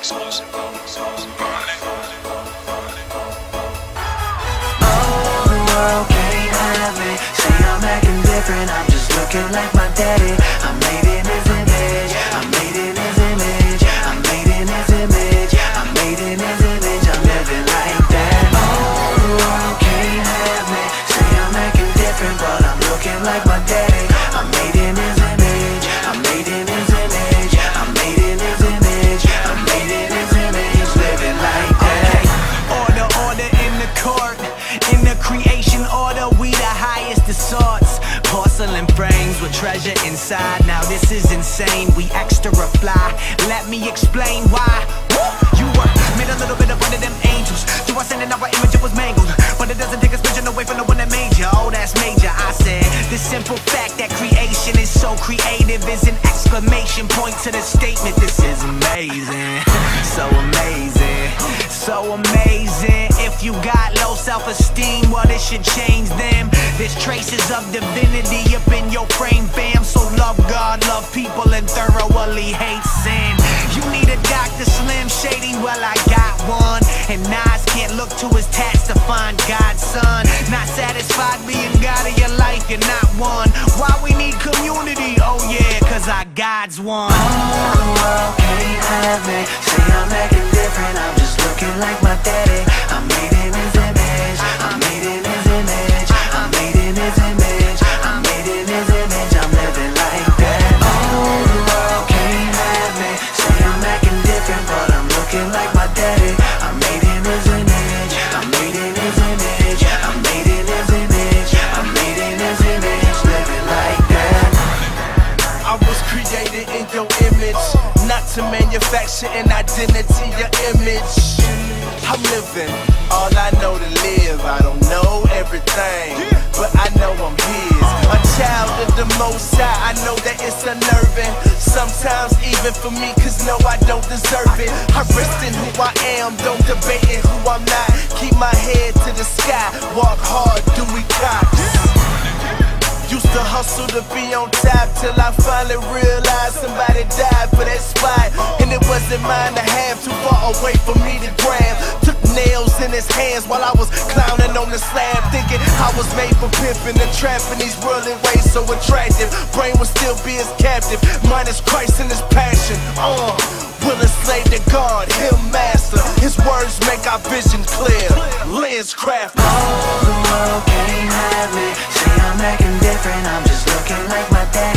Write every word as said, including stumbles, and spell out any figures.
the world can't have me. Say I'm acting different, I'm just looking like my daddy. I'm made in his image, I'm made in his image, I'm made in his image, I'm made in his image, I'm living like that. Oh, the world can't have me. Say I'm acting different, but I'm looking like my daddy. I'm made in his image, I'm made in his image, I'm made in his image, I'm made in his image, living like that. Order, order in the court, in the creation order, we the highest of sorts. Porcelain frames with treasure inside. Now this is insane, we extra fly. Let me explain why. Woo! You were made a little bit of one of them angels. You are sending our image, it was mangled, but it doesn't take a vision away from the one that made you. Oh, that's major. I said the simple fact that creation is so creative is an exclamation point to the statement. This is amazing, so amazing, so amazing. If you got low self-esteem, well, this should change them. There's traces of divinity up in your frame, fam. So love God, love people, and thoroughly hate sin. You need a Doctor Slim Shady, well, I got one. And Nas can't look to his tats to find God's son. Not satisfied being God of your life, you're not one. Why we need community? Oh yeah, cause our God's one. Oh, the world can't have me. Say I'm acting different, I'm just looking like my daddy. I'm made in his image, I'm made in his image, I'm made in his image, I'm made in his image, I'm living like that. Oh, the world can't have me. Say I'm acting different, but I'm looking like my daddy. I'm made in his image, I'm made in his image, I'm made in his image, I'm made in his image, living like that. I was created in your image, not to manufacture an identity, your image. I'm living, all I know to live. I don't know everything, but I know I'm his. A child of the Most High, I know that it's unnerving. Sometimes even for me, cause no, I don't deserve it. I rest in who I am, don't debate in who I'm not. Keep my head to the sky, walk hard, do we cops. Used to hustle to be on top till I finally realized somebody died for that spot. And it wasn't mine to have, too far away for me to grab. Took nails in his hands while I was clowning on the slab, thinking I was made for pimping and trapping. These worldly ways so attractive, brain would still be his captive, minus Christ and his passion. Uh, will enslave to God, him master. His words make our vision clear. Lens craft. Oh, the world can't have me. Say I'm acting different, I'm just looking like my dad.